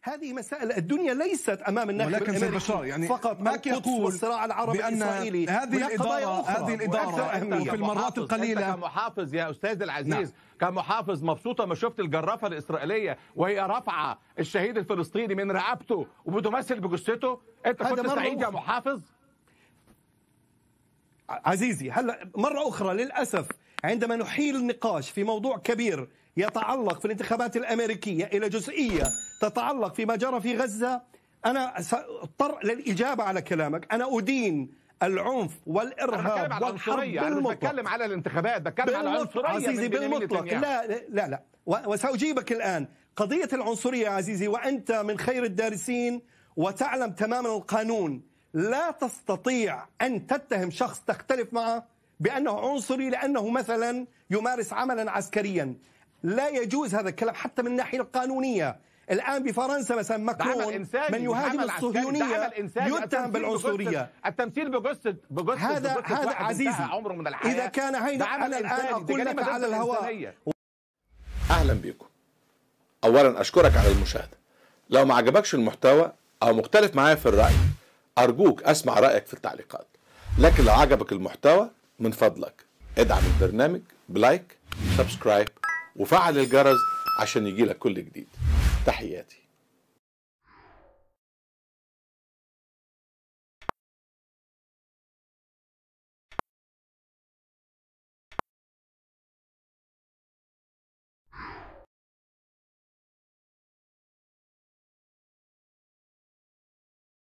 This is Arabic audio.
هذه مسائل الدنيا ليست امام الناخب الامريكي يعني فقط ما يقول والصراع العربي الاسرائيلي. هذه الاداره في المرات القليله كمحافظ يا استاذ العزيز، كمحافظ مبسوطه ما شفت الجرافه الاسرائيليه وهي رافعه الشهيد الفلسطيني من رقبته وبتمثل بجثته؟ انت كنت سعيد يا محافظ؟ عزيزي هلا مرة أخرى للأسف عندما نحيل النقاش في موضوع كبير يتعلق في الانتخابات الأمريكية إلى جزئية تتعلق فيما جرى في غزة، أنا سأضطر للإجابة على كلامك. أنا أدين العنف والإرهاب والحرب بالمطلق. أنا بتكلم على الانتخابات، بتكلم على العنصرية عزيزي بالمطلق. لا وسأجيبك الآن. قضية العنصرية عزيزي، وأنت من خير الدارسين وتعلم تماما القانون، لا تستطيع أن تتهم شخص تختلف معه بأنه عنصري لأنه مثلا يمارس عملا عسكريا. لا يجوز هذا الكلام حتى من الناحية القانونية. الآن بفرنسا مثلا ماكرون من يهاجم الصهيونية يتهم بالعنصرية. التمثيل بجثة هذا عزيزي عمره من الحياة. إذا كان هيدا أنا الآن أقول لك على الهواء. أهلا بكم. أولا أشكرك على المشاهدة. لو ما عجبكش المحتوى أو مختلف معايا في الرأي، أرجوك أسمع رأيك في التعليقات. لكن لو عجبك المحتوى من فضلك ادعم البرنامج بلايك، سبسكرايب، وفعل الجرس عشان يجيلك كل جديد. تحياتي.